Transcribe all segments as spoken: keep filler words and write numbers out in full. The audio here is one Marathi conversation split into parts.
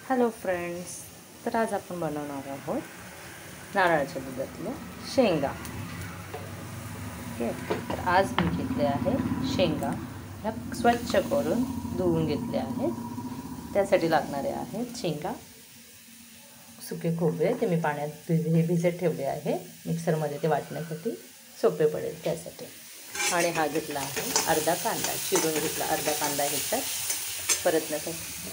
हॅलो फ्रेंड्स, तर आज आपण बनवणार आहोत नारळाच्या दुधातल्या शेंगा. ओके, तर आज मी घेतले आहे शेंगा. ह्या स्वच्छ करून धुवून घेतले आहेत. त्यासाठी लागणारे आहेत शेंगा, सुके खोबरे, ते मी पाण्यात भिज भिजत ठेवले आहे मिक्सरमध्ये ते वाटण्यासाठी सोपे पडेल त्यासाठी. आणि हा घेतला आहे अर्धा कांदा, चिरून घेतला अर्धा कांदा ह्याच्यात परतण्यासाठी,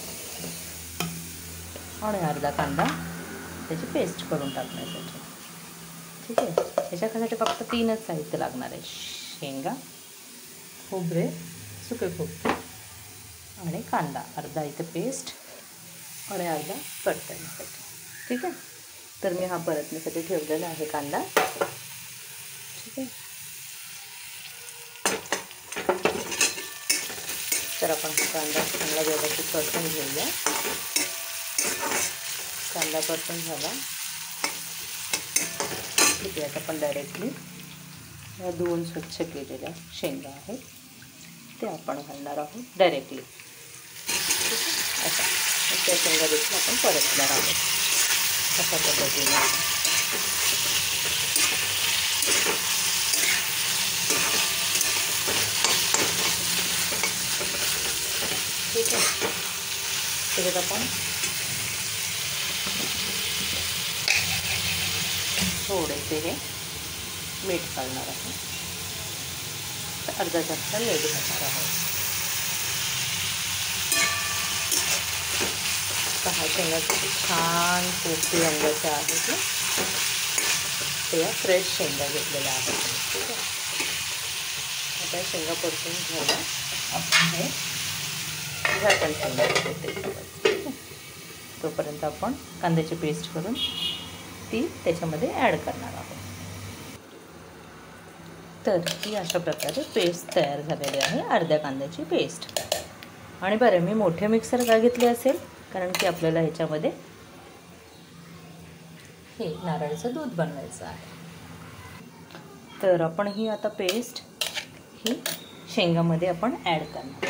आणि अर्धा कांदा त्याची पेस्ट करून टाकण्यासाठी. ठीक आहे, ह्याच्यासाठी फक्त तीनच साहित्य लागणार आहे: शेंगा, खोबरे, सुके खोबरे आणि कांदा. अर्धा इथे पेस्ट आणि अर्धा परतण्यासाठी. ठीक आहे, तर मी हा परतण्यासाठी ठेवलेला आहे कांदा. ठीक आहे, तर आपण कांदा चांगला व्यवस्थित परतून घेऊया. कांदा परतून झाला. ठीक आहे, आता आपण डायरेक्टली या दोन स्वच्छ केलेल्या शेंगा आहेत ते आपण घालणार आहोत डायरेक्टली. असा त्या शेंगा देखील आपण परतणार आहोत अशा पद्धतीने. ठीक आहे, त्याच्यात आपण थोडेसे हे मीठ घालणार आहे. अर्धा चमचा मीठ घालणार आहोत. हा शेंगा खूप छान पोपटी रंगाच्या आहेत ना, त्या फ्रेश शेंगा घेतलेल्या आहेत. ठीक आहे, आता शेंगा परतून घ्यायला आपण हे झाकण ठेवणार होते. तोपर्यंत आपण कांद्याची पेस्ट करून ती त्याच्यामध्ये ॲड करणार आहोत. तर ही अशा प्रकारे पेस्ट तयार झालेली आहे, अर्ध्या कांद्याची पेस्ट. आणि बरं, मी मोठे मिक्सर का घेतले असेल, कारण की आपल्याला ह्याच्यामध्ये हे नारळाचं दूध बनवायचं आहे. तर आपण ही आता पेस्ट ही शेंगामध्ये आपण ॲड करणार.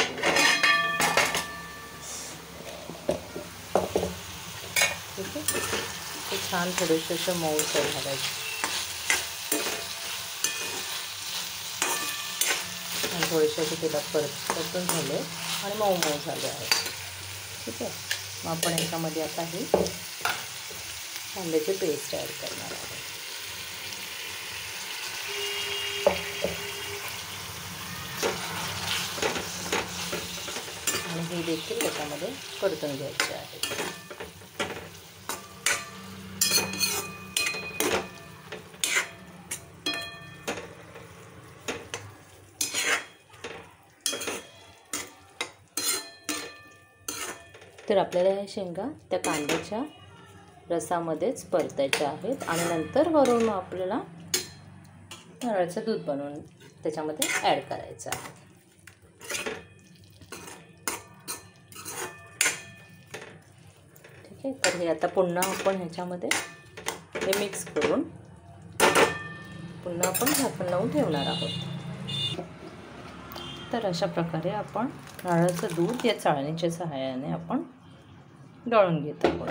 ठीक आहे, ते छान थोडेसे असं मऊ सर घालायचे आणि थोडेसे असे तेलात परत परतून झाले आणि मऊ मऊ झाले आहे. ठीक आहे, मग आपण ह्याच्यामध्ये आता हे कांद्याची पेस्ट ॲड करणार आहोत. आणि हे देखील त्याच्यामध्ये परतून घ्यायचे आहे. तर आपल्याला ह्या शेंगा त्या कांद्याच्या रसामध्येच परतायच्या आहेत आणि नंतर वरून आपल्याला नारळाचं दूध बनवून त्याच्यामध्ये ॲड करायचं आहे. ठीक आहे, तर हे आता पुन्हा आपण ह्याच्यामध्ये हे मिक्स करून पुन्हा आपण झाकण लावून ठेवणार आहोत. तर अशा प्रकारे आपण नारळाचं दूध या चाळणीच्या सहाय्याने आपण गाळून घेत आहोत.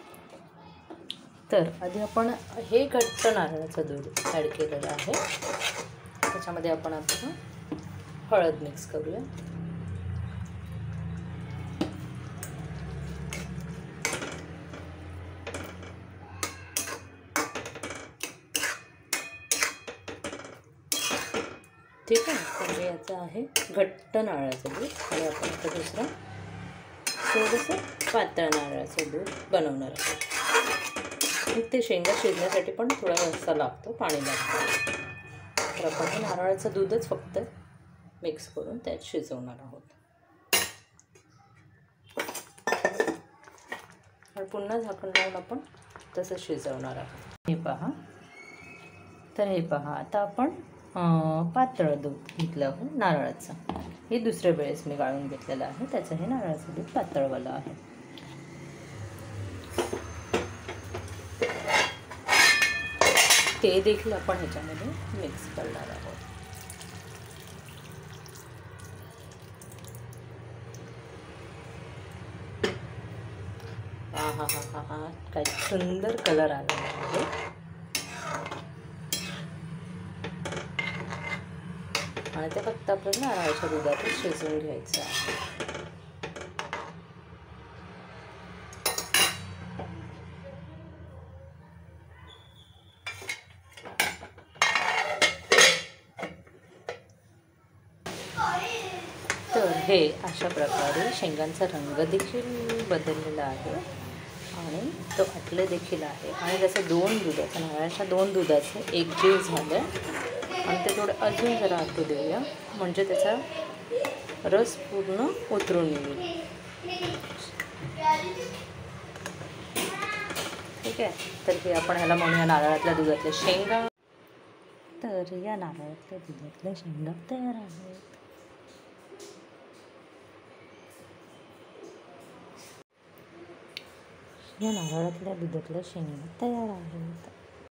तर आधी आपण हे घट्ट नारळाचं दूध ॲड केलेलं आहे. त्याच्यामध्ये आपण आता हळद मिक्स करूया. ठीक आहे, तर याचं आहे घट्ट नारळाचं दूध. आणि आपण आता दुसरं थोडंसं पातळ नारळाचं दूध बनवणार आहोत. ते शेंगा शिजण्यासाठी पण थोडा रस्सा लागतो, पाणी लागतं. तर आपण हे नारळाचं दूधच फक्त मिक्स करून त्यात शिजवणार आहोत. आणि पुन्हा झाकण लावून आपण तसं शिजवणार आहोत. हे पहा, तर हे पहा, आता आपण पातळ दूध घेतलं आहे नारळाचं. हे दुसऱ्या वेळेस मी गाळून घेतलेलं आहे, त्याचं हे नारळाचं दूध पातळवालं आहे. ते देखील आपण ह्याच्यामध्ये मिक्स करणार आहोत. हा हा हा हा हा काय सुंदर कलर आला आहे. आणि ते फक्त आपल्याला नारळाच्या दुधातच शिजवून घ्यायचं आहे. तर हे अशा प्रकारे शेंगांचा रंग देखील बदललेला आहे आणि तो आटले देखील आहे. आणि जसं दोन दुधाचं नारळाच्या दोन दुधाचं एकजीव झालं आणि ते थोडं अजून जरा आटू देऊया म्हणजे त्याचा रस पूर्ण उतरून येईल. ठीक आहे. तर हे आपण ह्याला म्हणूया नारळातल्या दुधातल्या शेंगा. तर या नारळातल्या दुधातल्या शेंगा तयार आहेत. या नारळातल्या दुधातल्या शेंगा तयार आहेत.